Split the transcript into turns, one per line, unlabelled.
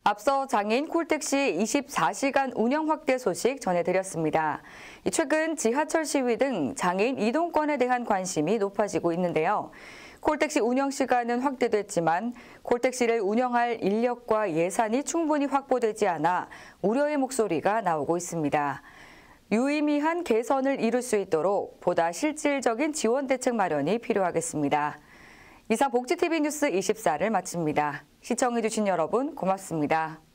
앞서 장애인 콜택시 24시간 운영 확대 소식 전해드렸습니다. 최근 지하철 시위 등 장애인 이동권에 대한 관심이 높아지고 있는데요. 콜택시 운영 시간은 확대됐지만 콜택시를 운영할 인력과 예산이 충분히 확보되지 않아 우려의 목소리가 나오고 있습니다. 유의미한 개선을 이룰 수 있도록 보다 실질적인 지원 대책 마련이 필요하겠습니다. 이상 복지TV 뉴스 24를 마칩니다. 시청해주신 여러분 고맙습니다.